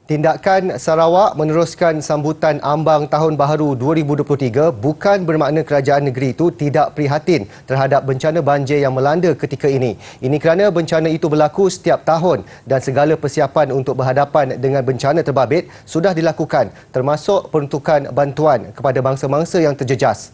Tindakan Sarawak meneruskan sambutan ambang Tahun Baharu 2023 bukan bermakna kerajaan negeri itu tidak prihatin terhadap bencana banjir yang melanda ketika ini. Ini kerana bencana itu berlaku setiap tahun dan segala persiapan untuk berhadapan dengan bencana terbabit sudah dilakukan, termasuk peruntukan bantuan kepada bangsa-bangsa yang terjejas.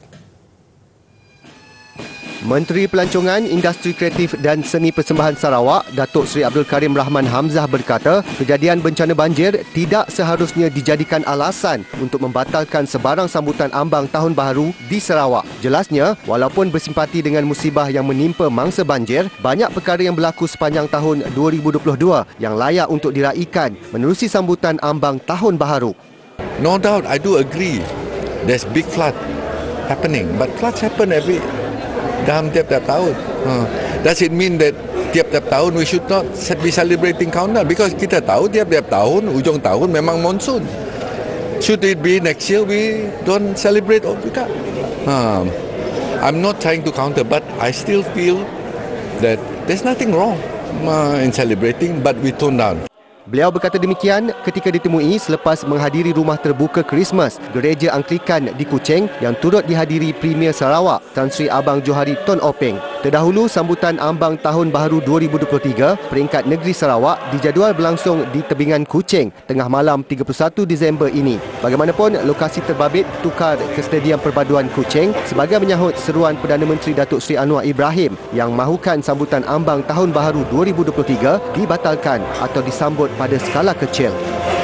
Menteri Pelancongan, Industri Kreatif dan Seni Persembahan Sarawak, Datuk Seri Abdul Karim Rahman Hamzah berkata, kejadian bencana banjir tidak seharusnya dijadikan alasan untuk membatalkan sebarang sambutan ambang Tahun Baharu di Sarawak. Jelasnya, walaupun bersimpati dengan musibah yang menimpa mangsa banjir, banyak perkara yang berlaku sepanjang tahun 2022 yang layak untuk diraikan menerusi sambutan ambang Tahun Baharu. No doubt, I do agree. There's big flood happening, but floods happen dalam tiap-tiap tahun. Does it mean that tiap-tiap tahun we should not be celebrating countdown? Because kita tahu tiap-tiap tahun, ujung tahun memang monsoon. Should it be next year we don't celebrate or juga? I'm not trying to counter, but I still feel that there's nothing wrong in celebrating, but we tone down. Beliau berkata demikian ketika ditemui selepas menghadiri rumah terbuka Christmas Gereja Anglikan di Kuching yang turut dihadiri Premier Sarawak Tan Sri Abang Johari Tun Openg. Terdahulu, sambutan ambang Tahun Baharu 2023 peringkat negeri Sarawak dijadual berlangsung di tebingan Kuching tengah malam 31 Disember ini. Bagaimanapun, lokasi terbabit tukar ke Stadium Perpaduan Kuching sebagai menyahut seruan Perdana Menteri Datuk Seri Anwar Ibrahim yang mahukan sambutan ambang Tahun Baharu 2023 dibatalkan atau disambut pada skala kecil.